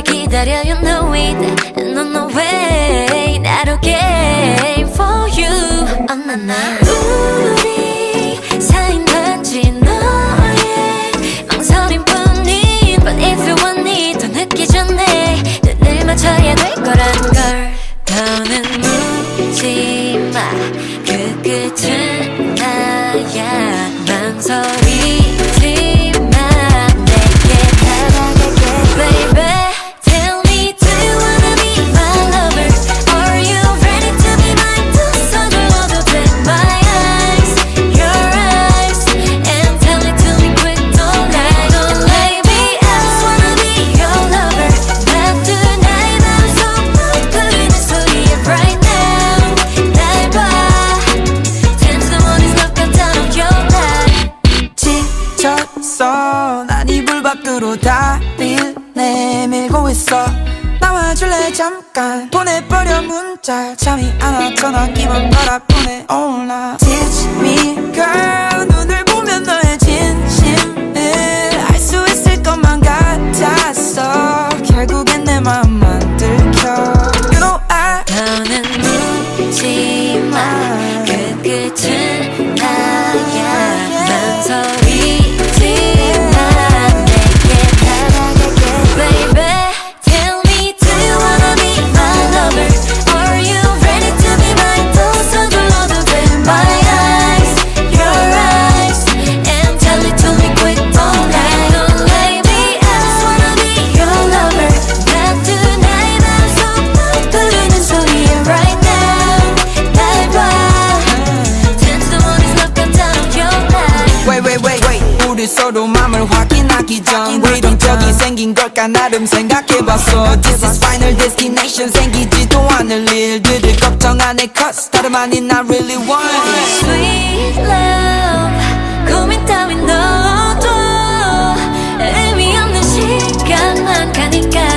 기다려 you know it and on the way 나로 game for you 우리 사인 단지 너의 망설임뿐인 But if you want it 더 늦기 전에 눈을 맞춰야 될 거란 걸 더는 묻지마 그 끝은 나야 망설이지마 내게 다가갈게 baby Tell me do you wanna be my lover Are you ready to be mine 두 손을 얻어도 my eyes your eyes And tell it to me quick don't lie don't lie me I just wanna be your lover 나도 나의 마음속 부르는 소리에 right now 날 봐 Dance the one is knocked out of your life 지쳤어 난 이불 밖으로 다리를 내밀고 있어 나와줄래 잠깐 보내버려 문자 잠이 안 와 전화기만 바라보내 all night Teach me girl 눈을 보면 너의 진심을 알 수 있을 것만 같았어 결국엔 내 맘만 들켜 You know I 너는 묻지마 그 끝은 나야 망설이지마 내게 다가갈게 baby Tell me do you wanna be my lover Are you ready to be mine 두 손 둘러도 돼 my eyes your eyes And tell it to me quick don't lie don't lie me I just wanna be your lover 나도 나의 마음속 부르는 소리에 right now 날 봐 Dance the one is knocked out of your life Wait 우리 서로 맘을 확인하기 전 위동적이 생긴 걸까 나름 생각해봤어 This is final destination 생기지도 않을 일들을 걱정 안 해 cause 다름 아닌 I really want Sweet love 고민 따윈 넣어도 의미 없는 시간만 가니까